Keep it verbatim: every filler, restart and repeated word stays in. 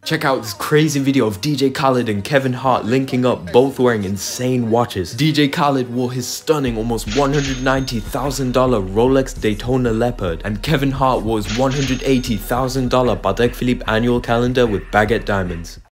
Check out this crazy video of D J Khaled and Kevin Hart linking up, both wearing insane watches. D J Khaled wore his stunning almost one hundred ninety thousand dollar Rolex Daytona Leopard, and Kevin Hart wore his one hundred eighty thousand dollar Patek Philippe annual calendar with baguette diamonds.